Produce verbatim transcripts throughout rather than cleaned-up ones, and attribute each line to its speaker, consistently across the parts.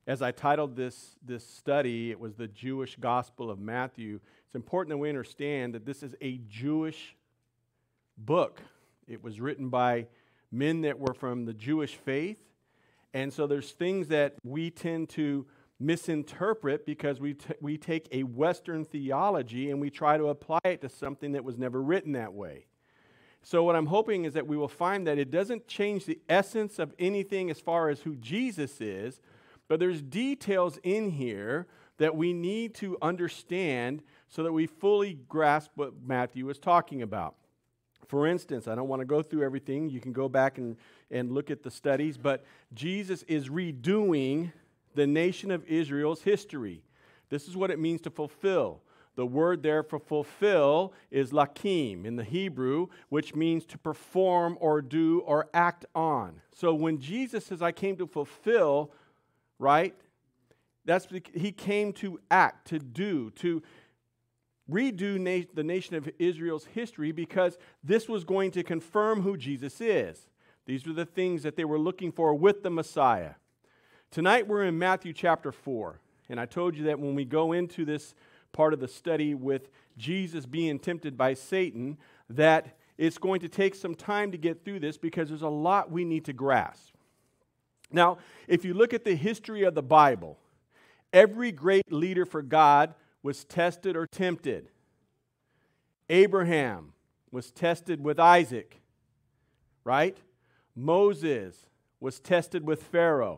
Speaker 1: As I titled this, this study, it was the Jewish Gospel of Matthew. It's important that we understand that this is a Jewish book. It was written by men that were from the Jewish faith. And so there's things that we tend to misinterpret because we, t- we take a Western theology and we try to apply it to something that was never written that way. So what I'm hoping is that we will find that it doesn't change the essence of anything as far as who Jesus is, but there's details in here that we need to understand so that we fully grasp what Matthew is talking about. For instance, I don't want to go through everything. You can go back and, and look at the studies, but Jesus is redoing the nation of Israel's history. This is what it means to fulfill. The word there for fulfill is lakim in the Hebrew, which means to perform or do or act on. So when Jesus says, I came to fulfill, right, that's he came to act, to do, to redo na- the nation of Israel's history because this was going to confirm who Jesus is. These were the things that they were looking for with the Messiah. Tonight we're in Matthew chapter four, and I told you that when we go into this part of the study with Jesus being tempted by Satan, that it's going to take some time to get through this because there's a lot we need to grasp. Now, if you look at the history of the Bible, every great leader for God was tested or tempted. Abraham was tested with Isaac, right? Moses was tested with Pharaoh.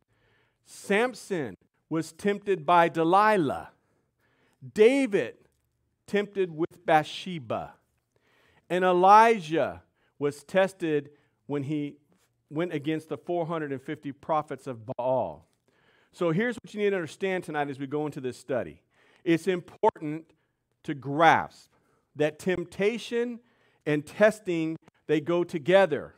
Speaker 1: Samson was tempted by Delilah. David tempted with Bathsheba. And Elijah was tested when he went against the four hundred fifty prophets of Baal. So here's what you need to understand tonight as we go into this study. It's important to grasp that temptation and testing, they go together.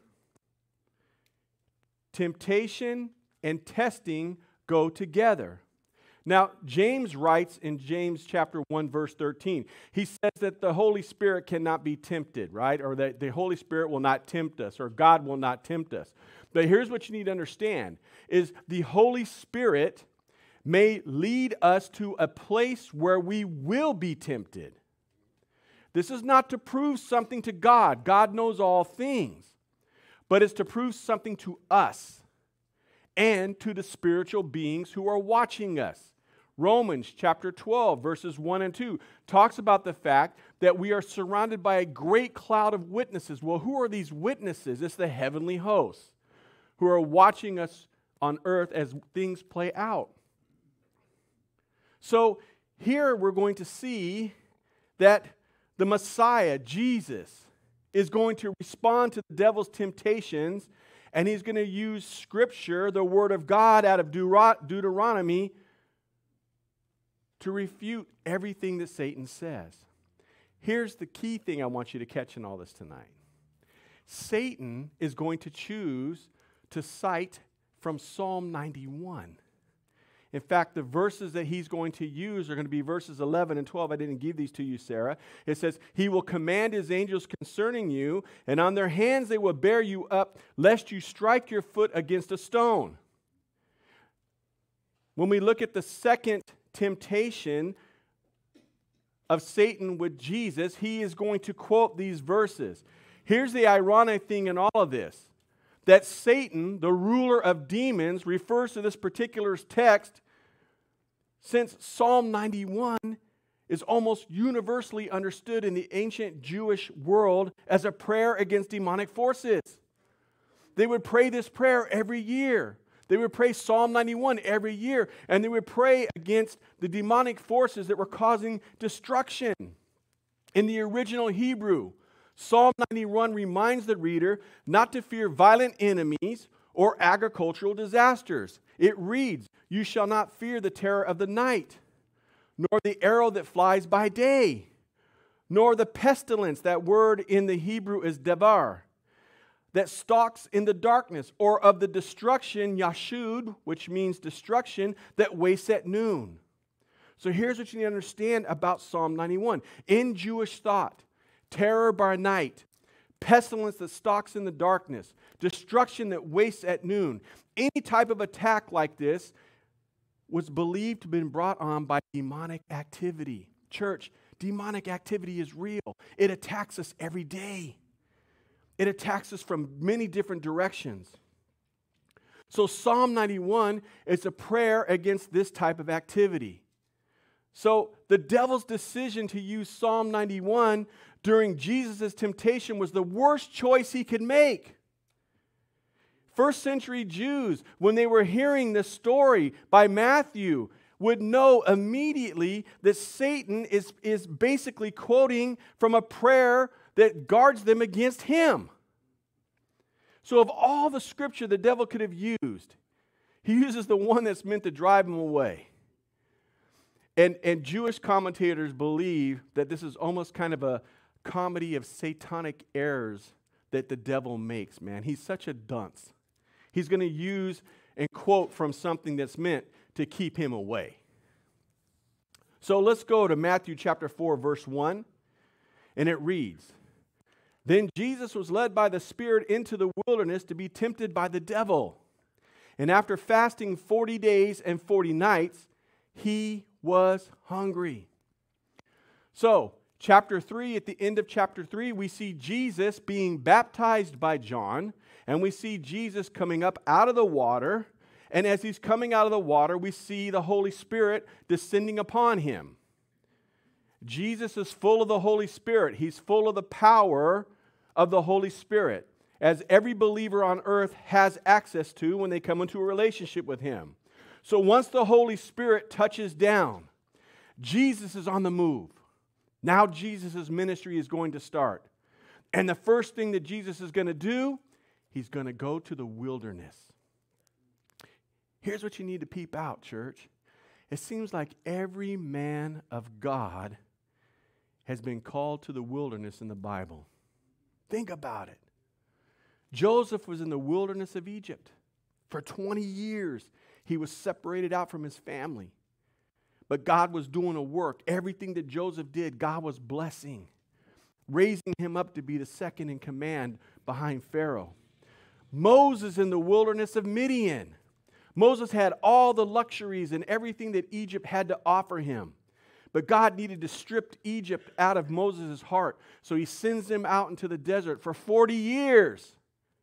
Speaker 1: Temptation and testing go together. Now, James writes in James chapter one, verse thirteen, he says that the Holy Spirit cannot be tempted, right? Or that the Holy Spirit will not tempt us, or God will not tempt us. But here's what you need to understand, is the Holy Spirit may lead us to a place where we will be tempted. This is not to prove something to God. God knows all things. But it's to prove something to us and to the spiritual beings who are watching us. Romans chapter twelve, verses one and two, talks about the fact that we are surrounded by a great cloud of witnesses. Well, who are these witnesses? It's the heavenly hosts who are watching us on earth as things play out. So here we're going to see that the Messiah, Jesus, is going to respond to the devil's temptations, and he's going to use Scripture, the Word of God out of Deut- Deuteronomy, to refute everything that Satan says. Here's the key thing I want you to catch in all this tonight. Satan is going to choose to cite from Psalm ninety-one. In fact, the verses that he's going to use are going to be verses eleven and twelve. I didn't give these to you, Sarah. It says, he will command his angels concerning you, and on their hands they will bear you up, lest you strike your foot against a stone. When we look at the second temptation of Satan with Jesus, he is going to quote these verses. Here's the ironic thing in all of this, that Satan, the ruler of demons, refers to this particular text since Psalm ninety-one is almost universally understood in the ancient Jewish world as a prayer against demonic forces. They would pray this prayer every year. They would pray Psalm ninety-one every year, and they would pray against the demonic forces that were causing destruction. In the original Hebrew, Psalm ninety-one reminds the reader not to fear violent enemies or agricultural disasters. It reads, you shall not fear the terror of the night, nor the arrow that flies by day, nor the pestilence, that word in the Hebrew is debar, that stalks in the darkness, or of the destruction, yashud, which means destruction, that wastes at noon. So here's what you need to understand about Psalm ninety-one. In Jewish thought, terror by night, pestilence that stalks in the darkness, destruction that wastes at noon. Any type of attack like this was believed to have been brought on by demonic activity. Church, demonic activity is real. It attacks us every day. It attacks us from many different directions. So Psalm ninety-one is a prayer against this type of activity. So the devil's decision to use Psalm ninety-one during Jesus' temptation was the worst choice he could make. First century Jews, when they were hearing this story by Matthew, would know immediately that Satan is, is basically quoting from a prayer that guards them against him. So of all the scripture the devil could have used, he uses the one that's meant to drive him away. And, and Jewish commentators believe that this is almost kind of a comedy of satanic errors that the devil makes, man. He's such a dunce. He's going to use and quote from something that's meant to keep him away. So let's go to Matthew chapter four, verse one, and it reads, "Then Jesus was led by the Spirit into the wilderness to be tempted by the devil. And after fasting forty days and forty nights, he was hungry." So, chapter three, at the end of chapter three, we see Jesus being baptized by John, and we see Jesus coming up out of the water, and as he's coming out of the water, we see the Holy Spirit descending upon him. Jesus is full of the Holy Spirit. He's full of the power of the Holy Spirit, as every believer on earth has access to when they come into a relationship with him. So once the Holy Spirit touches down, Jesus is on the move. Now Jesus' ministry is going to start. And the first thing that Jesus is going to do, he's going to go to the wilderness. Here's what you need to peep out, church. It seems like every man of God has been called to the wilderness in the Bible. Think about it. Joseph was in the wilderness of Egypt. For twenty years, he was separated out from his family. But God was doing a work. Everything that Joseph did, God was blessing, raising him up to be the second in command behind Pharaoh. Moses in the wilderness of Midian. Moses had all the luxuries and everything that Egypt had to offer him. But God needed to strip Egypt out of Moses' heart. So he sends him out into the desert for forty years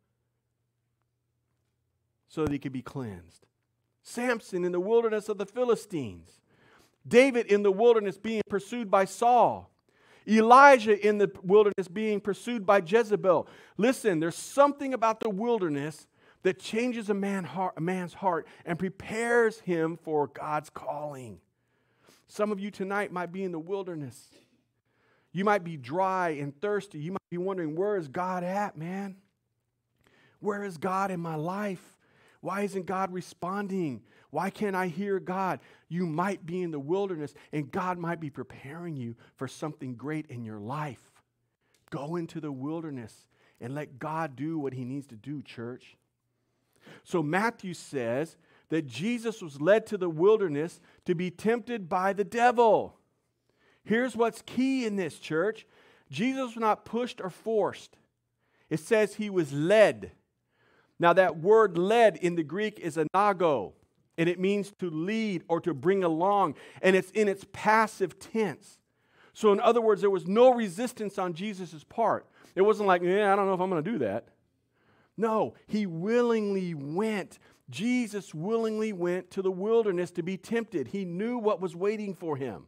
Speaker 1: so that he could be cleansed. Samson in the wilderness of the Philistines. David in the wilderness being pursued by Saul. Elijah in the wilderness being pursued by Jezebel. Listen, there's something about the wilderness that changes a, man heart, a man's heart and prepares him for God's calling. Some of you tonight might be in the wilderness. You might be dry and thirsty. You might be wondering, where is God at, man? Where is God in my life? Why isn't God responding? Why can't I hear God? You might be in the wilderness, and God might be preparing you for something great in your life. Go into the wilderness and let God do what he needs to do, church. So Matthew says that Jesus was led to the wilderness to be tempted by the devil. Here's what's key in this, church. Jesus was not pushed or forced. It says he was led. Now that word led in the Greek is anago, and it means to lead or to bring along, and it's in its passive tense. So in other words, there was no resistance on Jesus' part. It wasn't like, yeah, I don't know if I'm going to do that. No, he willingly went. Jesus willingly went to the wilderness to be tempted. He knew what was waiting for him.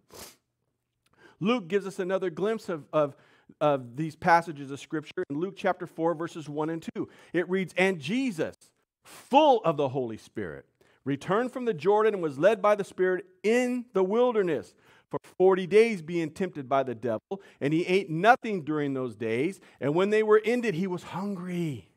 Speaker 1: Luke gives us another glimpse of, of, of these passages of Scripture in Luke chapter four, verses one and two. It reads, "And Jesus, full of the Holy Spirit, returned from the Jordan and was led by the Spirit in the wilderness for forty days being tempted by the devil. And he ate nothing during those days. And when they were ended, he was hungry."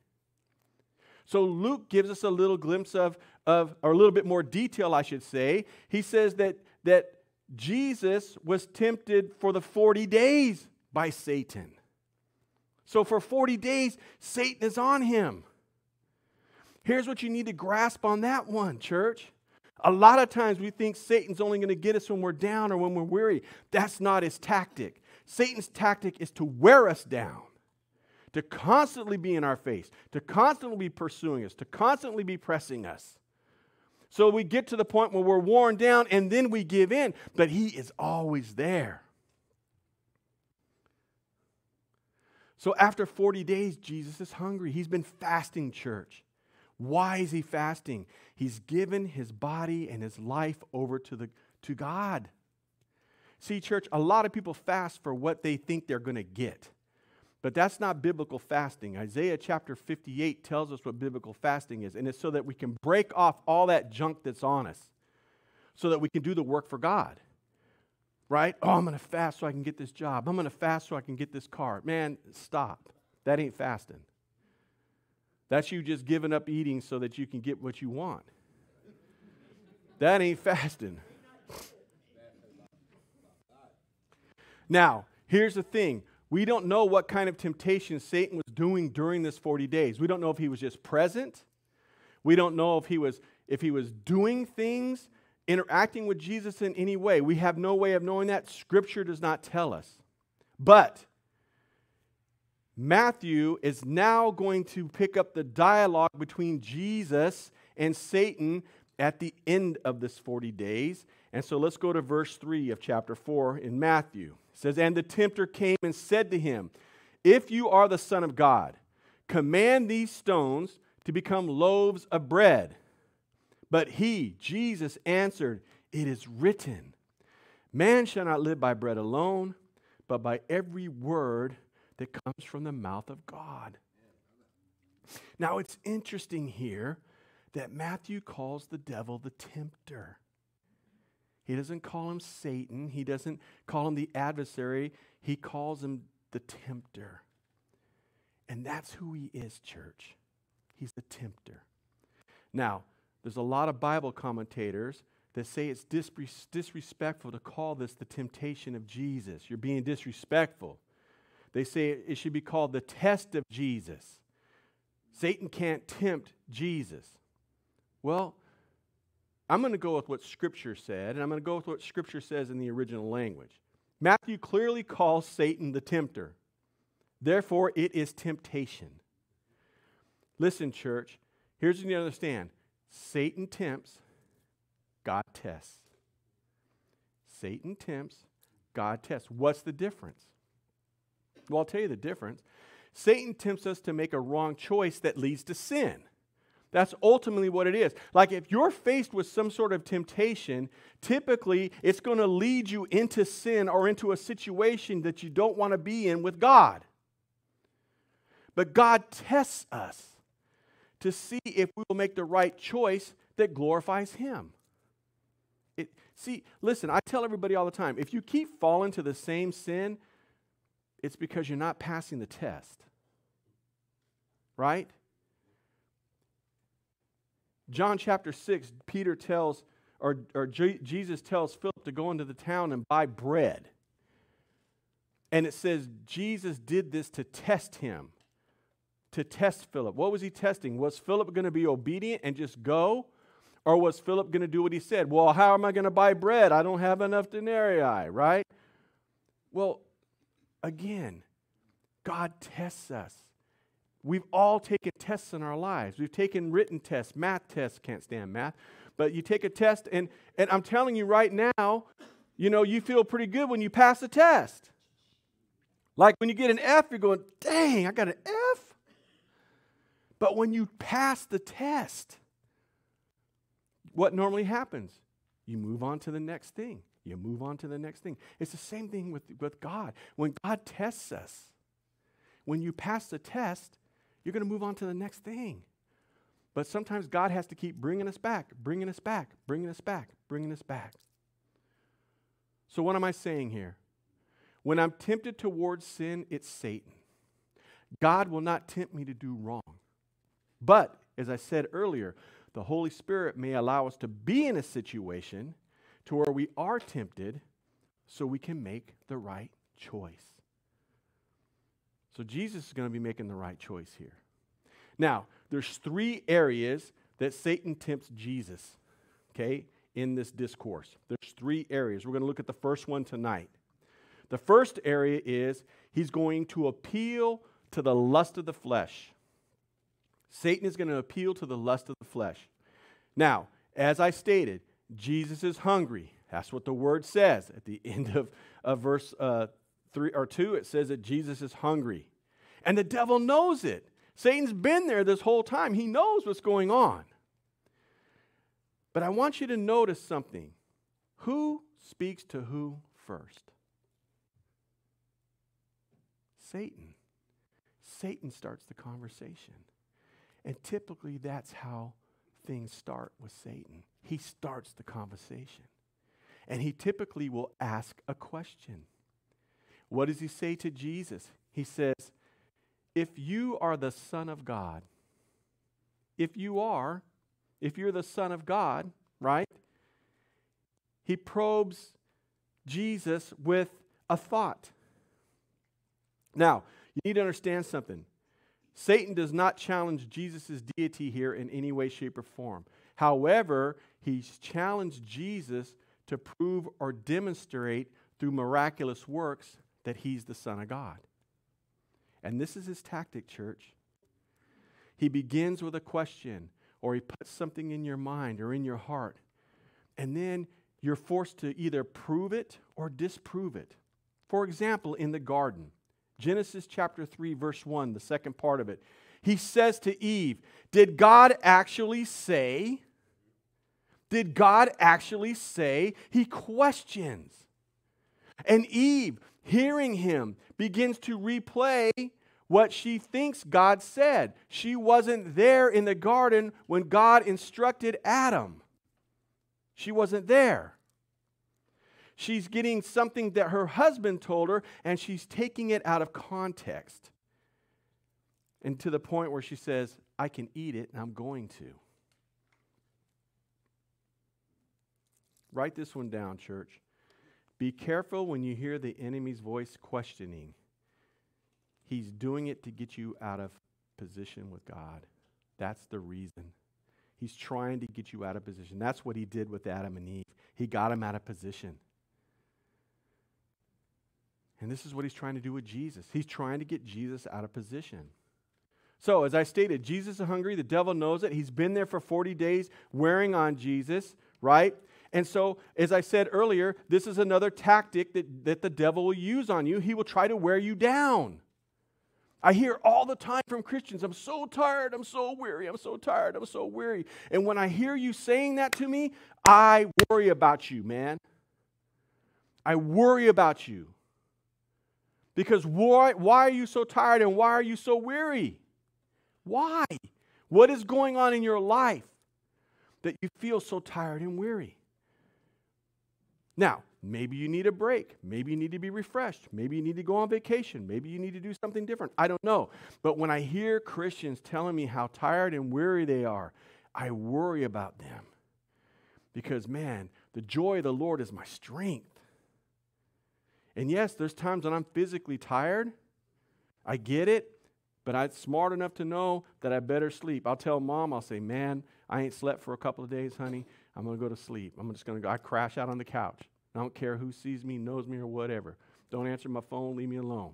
Speaker 1: So Luke gives us a little glimpse of, of or a little bit more detail, I should say. He says that, that Jesus was tempted for the forty days by Satan. So for forty days, Satan is on him. Here's what you need to grasp on that one, church. A lot of times we think Satan's only going to get us when we're down or when we're weary. That's not his tactic. Satan's tactic is to wear us down, to constantly be in our face, to constantly be pursuing us, to constantly be pressing us. So we get to the point where we're worn down and then we give in, but he is always there. So after forty days, Jesus is hungry. He's been fasting, church. Why is he fasting? He's given his body and his life over to the to God. See, church, a lot of people fast for what they think they're going to get. But that's not biblical fasting. Isaiah chapter fifty-eight tells us what biblical fasting is. And it's so that we can break off all that junk that's on us. So that we can do the work for God. Right? Oh, I'm going to fast so I can get this job. I'm going to fast so I can get this car. Man, stop. That ain't fasting. That's you just giving up eating so that you can get what you want. That ain't fasting. Now, here's the thing. We don't know what kind of temptation Satan was doing during this forty days. We don't know if he was just present. We don't know if he was if he was doing things, interacting with Jesus in any way. We have no way of knowing that. Scripture does not tell us. But Matthew is now going to pick up the dialogue between Jesus and Satan at the end of this forty days. And so let's go to verse three of chapter four in Matthew. It says, "And the tempter came and said to him, 'If you are the Son of God, command these stones to become loaves of bread.' But he," Jesus, "answered, 'It is written, man shall not live by bread alone, but by every word that comes from the mouth of God.'" Now it's interesting here that Matthew calls the devil the tempter. He doesn't call him Satan. He doesn't call him the adversary. He calls him the tempter. And that's who he is, church. He's the tempter. Now, there's a lot of Bible commentators that say it's disres- disrespectful to call this the temptation of Jesus. You're being disrespectful. They say it should be called the test of Jesus. Satan can't tempt Jesus. Well, I'm going to go with what Scripture said, and I'm going to go with what Scripture says in the original language. Matthew clearly calls Satan the tempter. Therefore, it is temptation. Listen, church, here's what you need to understand. Satan tempts, God tests. Satan tempts, God tests. What's the difference? Well, I'll tell you the difference. Satan tempts us to make a wrong choice that leads to sin. That's ultimately what it is. Like if you're faced with some sort of temptation, typically it's going to lead you into sin or into a situation that you don't want to be in with God. But God tests us to see if we will make the right choice that glorifies Him. It, see, listen, I tell everybody all the time, if you keep falling to the same sin, it's because you're not passing the test. Right? John chapter six, Peter tells, or, or J- Jesus tells Philip to go into the town and buy bread. And it says Jesus did this to test him, to test Philip. What was he testing? Was Philip going to be obedient and just go? Or was Philip going to do what he said? Well, how am I going to buy bread? I don't have enough denarii, right? Well, again, God tests us. We've all taken tests in our lives. We've taken written tests, math tests, can't stand math. But you take a test, and, and I'm telling you right now, you know, you feel pretty good when you pass the test. Like when you get an F, you're going, dang, I got an F. But when you pass the test, what normally happens? You move on to the next thing. You move on to the next thing. It's the same thing with, with God. When God tests us, when you pass the test, you're going to move on to the next thing. But sometimes God has to keep bringing us back, bringing us back, bringing us back, bringing us back. So what am I saying here? When I'm tempted towards sin, it's Satan. God will not tempt me to do wrong. But, as I said earlier, the Holy Spirit may allow us to be in a situation to where we are tempted so we can make the right choice. So Jesus is going to be making the right choice here. Now, there's three areas that Satan tempts Jesus, okay, in this discourse. There's three areas. We're going to look at the first one tonight. The first area is he's going to appeal to the lust of the flesh. Satan is going to appeal to the lust of the flesh. Now, as I stated, Jesus is hungry. That's what the word says. At the end of, of verse uh, three or two, it says that Jesus is hungry. And the devil knows it. Satan's been there this whole time. He knows what's going on. But I want you to notice something. Who speaks to who first? Satan. Satan starts the conversation. And typically that's how things start with Satan. He starts the conversation. And he typically will ask a question. What does he say to Jesus? He says, if you are the Son of God, if you are, if you're the Son of God, right? He probes Jesus with a thought. Now, you need to understand something. Satan does not challenge Jesus' deity here in any way, shape, or form. However, he's challenged Jesus to prove or demonstrate through miraculous works that he's the Son of God. And this is his tactic, church. He begins with a question, or he puts something in your mind or in your heart, and then you're forced to either prove it or disprove it. For example, in the garden, Genesis chapter three, verse one, the second part of it, he says to Eve, did God actually say? Did God actually say? He questions. And Eve, hearing him, begins to replay what she thinks God said. She wasn't there in the garden when God instructed Adam. She wasn't there. She's getting something that her husband told her, and she's taking it out of context. And to the point where she says, I can eat it, and I'm going to. Write this one down, church. Be careful when you hear the enemy's voice questioning. He's doing it to get you out of position with God. That's the reason. He's trying to get you out of position. That's what he did with Adam and Eve. He got them out of position. And this is what he's trying to do with Jesus. He's trying to get Jesus out of position. So, as I stated, Jesus is hungry. The devil knows it. He's been there for forty days wearing on Jesus, right? And so, as I said earlier, this is another tactic that, that the devil will use on you. He will try to wear you down. I hear all the time from Christians, I'm so tired, I'm so weary, I'm so tired, I'm so weary. And when I hear you saying that to me, I worry about you, man. I worry about you. Because why, why are you so tired and why are you so weary? Why? What is going on in your life that you feel so tired and weary? Now, maybe you need a break. Maybe you need to be refreshed. Maybe you need to go on vacation. Maybe you need to do something different. I don't know. But when I hear Christians telling me how tired and weary they are, I worry about them. Because, man, the joy of the Lord is my strength. And yes, there's times when I'm physically tired. I get it. But I'm smart enough to know that I better sleep. I'll tell Mom, I'll say, man, I ain't slept for a couple of days, honey. I'm going to go to sleep. I'm just going to go. I crash out on the couch. I don't care who sees me, knows me, or whatever. Don't answer my phone. Leave me alone.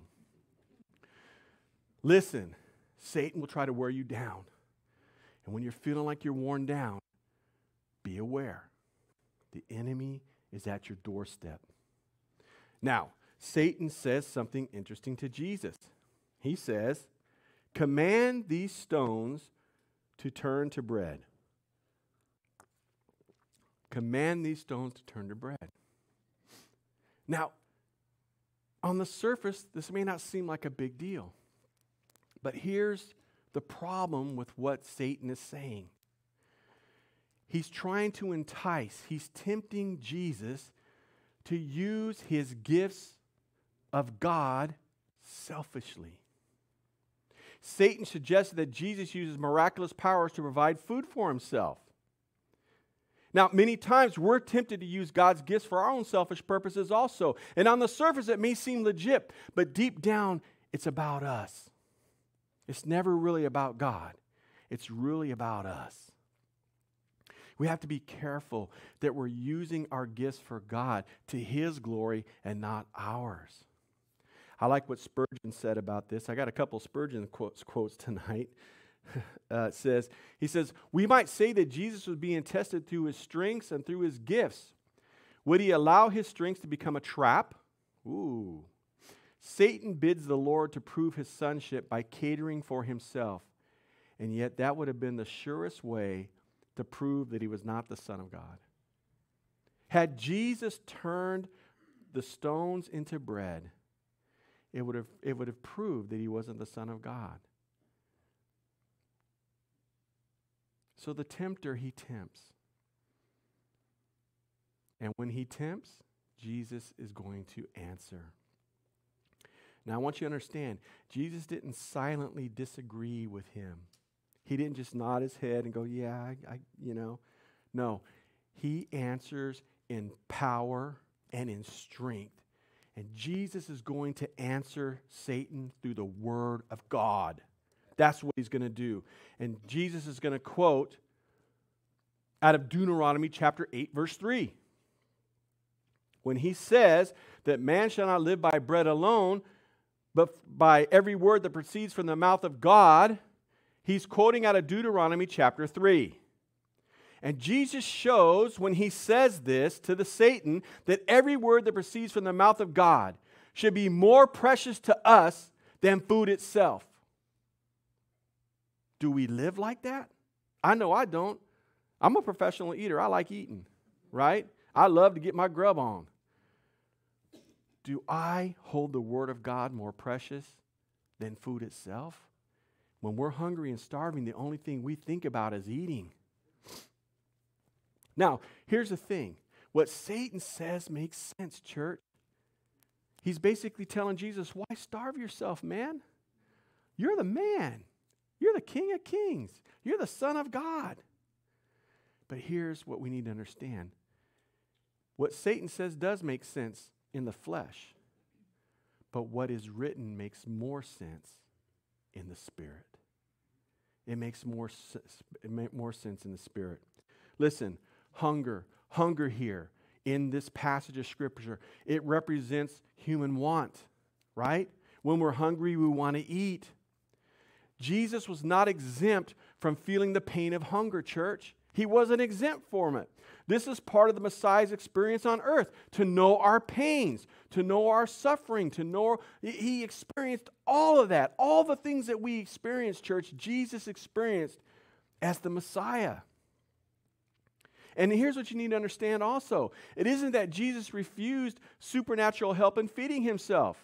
Speaker 1: Listen, Satan will try to wear you down. And when you're feeling like you're worn down, be aware. The enemy is at your doorstep. Now, Satan says something interesting to Jesus. He says, command these stones to turn to bread. Command these stones to turn to bread. Now, on the surface, this may not seem like a big deal. But here's the problem with what Satan is saying. He's trying to entice, he's tempting Jesus to use his gifts of God selfishly. Satan suggested that Jesus uses miraculous powers to provide food for himself. Now, many times we're tempted to use God's gifts for our own selfish purposes also. And on the surface, it may seem legit, but deep down, it's about us. It's never really about God. It's really about us. We have to be careful that we're using our gifts for God to his glory and not ours. I like what Spurgeon said about this. I got a couple Spurgeon quotes, quotes tonight. uh, says, he says, we might say that Jesus was being tested through his strengths and through his gifts. Would he allow his strengths to become a trap? Ooh. Satan bids the Lord to prove his sonship by catering for himself. And yet that would have been the surest way to prove that he was not the Son of God. Had Jesus turned the stones into bread, it would have, it would have proved that he wasn't the Son of God. So the tempter, he tempts. And when he tempts, Jesus is going to answer. Now, I want you to understand, Jesus didn't silently disagree with him. He didn't just nod his head and go, yeah, I, I you know. No, he answers in power and in strength. And Jesus is going to answer Satan through the word of God. That's what he's going to do. And Jesus is going to quote out of Deuteronomy chapter eight, verse three. When he says that man shall not live by bread alone, but by every word that proceeds from the mouth of God, he's quoting out of Deuteronomy chapter three. And Jesus shows when he says this to the Satan that every word that proceeds from the mouth of God should be more precious to us than food itself. Do we live like that? I know I don't. I'm a professional eater. I like eating, right? I love to get my grub on. Do I hold the Word of God more precious than food itself? When we're hungry and starving, the only thing we think about is eating. Now, here's the thing. What Satan says makes sense, church. He's basically telling Jesus, why starve yourself, man? You're the man. You're the King of Kings. You're the Son of God. But here's what we need to understand. What Satan says does make sense in the flesh. But what is written makes more sense in the Spirit. It makes more, it makes more sense in the Spirit. Listen, hunger, hunger here in this passage of Scripture, it represents human want, right? When we're hungry, we want to eat. Jesus was not exempt from feeling the pain of hunger, church. He wasn't exempt from it. This is part of the Messiah's experience on earth, to know our pains, to know our suffering, to know... He experienced all of that. All the things that we experience, church, Jesus experienced as the Messiah. And here's what you need to understand also. It isn't that Jesus refused supernatural help in feeding himself.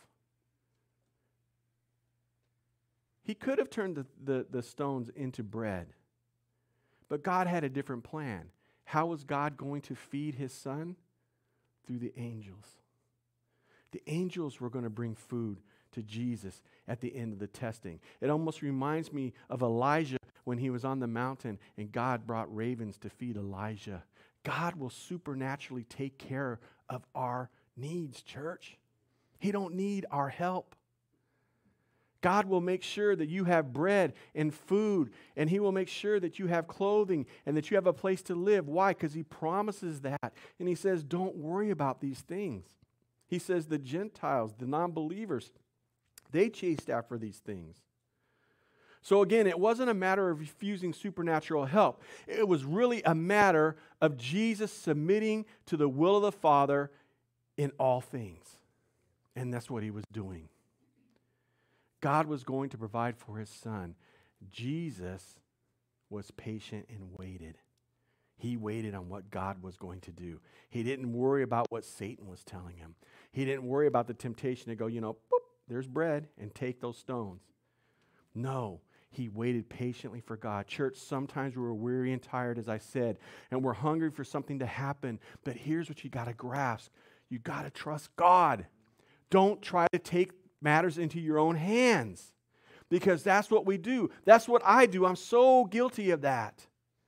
Speaker 1: He could have turned the, the, the stones into bread. But God had a different plan. How was God going to feed his son? Through the angels. The angels were going to bring food to Jesus at the end of the testing. It almost reminds me of Elijah when he was on the mountain and God brought ravens to feed Elijah. God will supernaturally take care of our needs, church. He don't need our help. God will make sure that you have bread and food, and he will make sure that you have clothing and that you have a place to live. Why? Because he promises that. And he says, don't worry about these things. He says the Gentiles, the non-believers, they chased after these things. So again, it wasn't a matter of refusing supernatural help. It was really a matter of Jesus submitting to the will of the Father in all things. And that's what he was doing. God was going to provide for his son. Jesus was patient and waited. He waited on what God was going to do. He didn't worry about what Satan was telling him. He didn't worry about the temptation to go, you know, boop, there's bread, and take those stones. No, he waited patiently for God. Church, sometimes we're weary and tired, as I said, and we're hungry for something to happen. But here's what you got to grasp. You got to trust God. Don't try to take matters into your own hands, because that's what we do. That's what I do. I'm so guilty of that.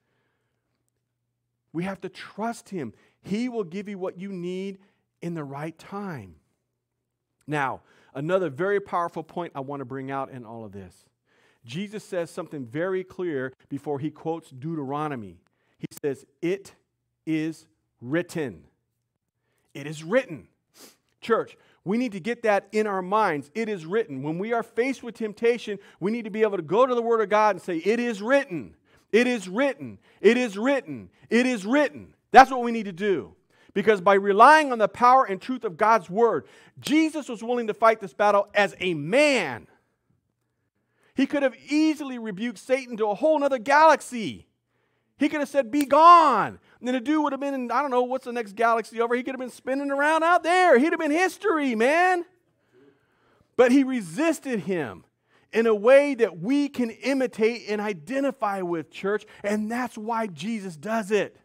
Speaker 1: We have to trust him. He will give you what you need in the right time. Now, another very powerful point I want to bring out in all of this. Jesus says something very clear before he quotes Deuteronomy. He says, it is written. It is written. Church, we need to get that in our minds. It is written. When we are faced with temptation, we need to be able to go to the Word of God and say, it is written. It is written. It is written. It is written. That's what we need to do. Because by relying on the power and truth of God's Word, Jesus was willing to fight this battle as a man. He could have easily rebuked Satan to a whole other galaxy. He could have said, be gone. And then the dude would have been in, I don't know, what's the next galaxy over? He could have been spinning around out there. He'd have been history, man. But he resisted him in a way that we can imitate and identify with, church. And that's why Jesus does it.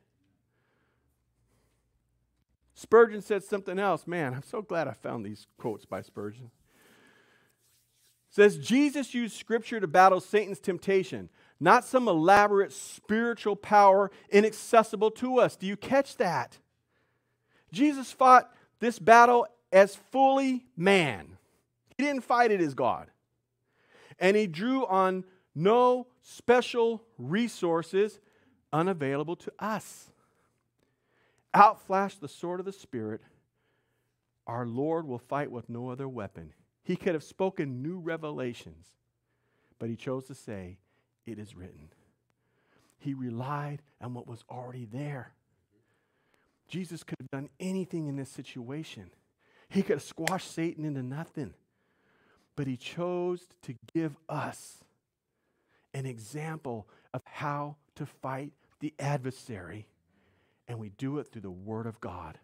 Speaker 1: Spurgeon said something else. Man, I'm so glad I found these quotes by Spurgeon. It says, Jesus used Scripture to battle Satan's temptation, not some elaborate spiritual power inaccessible to us. Do you catch that? Jesus fought this battle as fully man. He didn't fight it as God. And he drew on no special resources unavailable to us. Outflash the sword of the Spirit. Our Lord will fight with no other weapon. He could have spoken new revelations, but he chose to say, it is written. He relied on what was already there. Jesus could have done anything in this situation. He could have squashed Satan into nothing. But he chose to give us an example of how to fight the adversary. And we do it through the Word of God.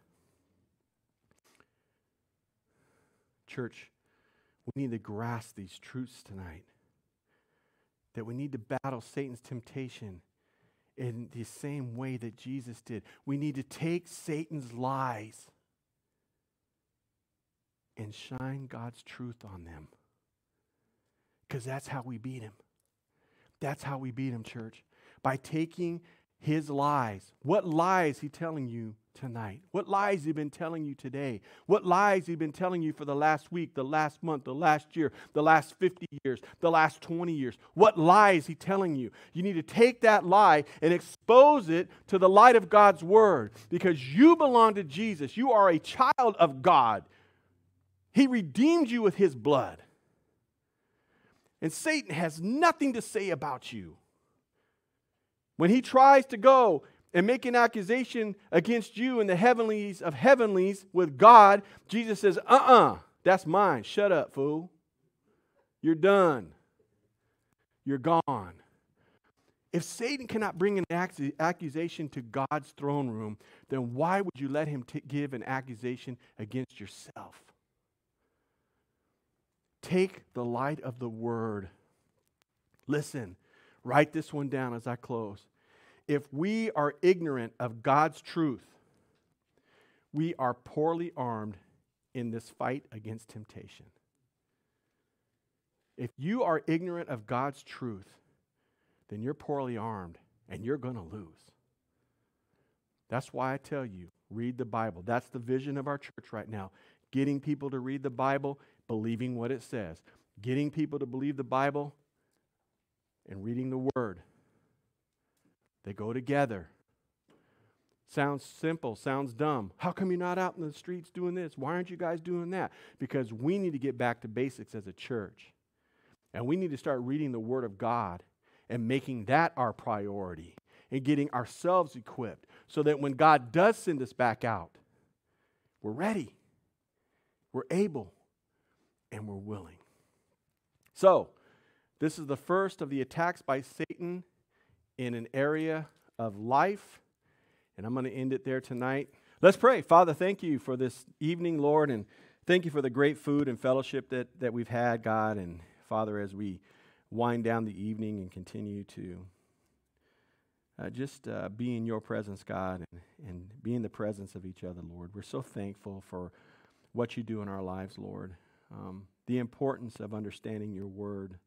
Speaker 1: Church, we need to grasp these truths tonight. That we need to battle Satan's temptation in the same way that Jesus did. We need to take Satan's lies and shine God's truth on them. Because that's how we beat him. That's how we beat him, church. By taking his lies. What lies is he telling you tonight? What lies has he been telling you today? What lies has he been telling you for the last week, the last month, the last year, the last fifty years, the last twenty years? What lies is he telling you? You need to take that lie and expose it to the light of God's Word. Because you belong to Jesus. You are a child of God. He redeemed you with his blood. And Satan has nothing to say about you. When he tries to go and make an accusation against you in the heavenlies of heavenlies with God, Jesus says, uh-uh, that's mine. Shut up, fool. You're done. You're gone. If Satan cannot bring an accusation to God's throne room, then why would you let him t- give an accusation against yourself? Take the light of the Word. Listen, write this one down as I close. If we are ignorant of God's truth, we are poorly armed in this fight against temptation. If you are ignorant of God's truth, then you're poorly armed and you're going to lose. That's why I tell you, read the Bible. That's the vision of our church right now. Getting people to read the Bible, believing what it says. Getting people to believe the Bible and reading the Word. They go together. Sounds simple, sounds dumb. How come you're not out in the streets doing this? Why aren't you guys doing that? Because we need to get back to basics as a church. And we need to start reading the Word of God and making that our priority and getting ourselves equipped so that when God does send us back out, we're ready, we're able, and we're willing. So, this is the first of the attacks by Satan in an area of life, and I'm going to end it there tonight. Let's pray. Father, thank you for this evening, Lord, and thank you for the great food and fellowship that, that we've had, God, and Father, as we wind down the evening and continue to uh, just uh, be in your presence, God, and, and be in the presence of each other, Lord. We're so thankful for what you do in our lives, Lord. Um, the importance of understanding your word.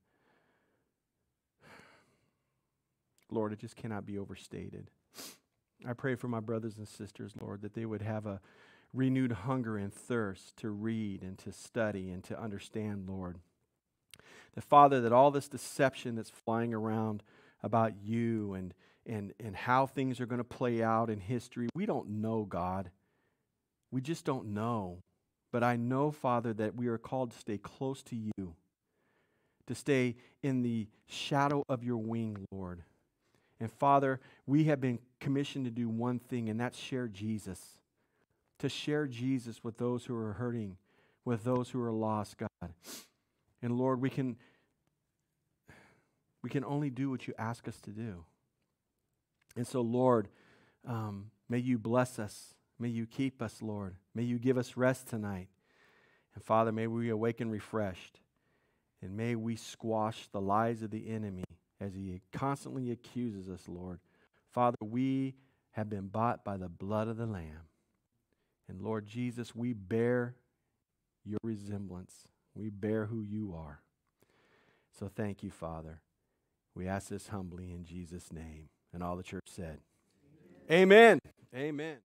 Speaker 1: Lord, it just cannot be overstated. I pray for my brothers and sisters, Lord, that they would have a renewed hunger and thirst to read and to study and to understand, Lord. That, Father, that all this deception that's flying around about you and, and, and how things are going to play out in history, we don't know, God. We just don't know. But I know, Father, that we are called to stay close to you, to stay in the shadow of your wing, Lord. And Father, we have been commissioned to do one thing, and that's share Jesus. To share Jesus with those who are hurting, with those who are lost, God. And Lord, we can, we can only do what you ask us to do. And so, Lord, um, may you bless us. May you keep us, Lord. May you give us rest tonight. And Father, may we awaken refreshed. And may we squash the lies of the enemy as he constantly accuses us, Lord. Father, we have been bought by the blood of the Lamb. And Lord Jesus, we bear your resemblance. We bear who you are. So thank you, Father. We ask this humbly in Jesus' name. And all the church said, Amen. Amen. Amen.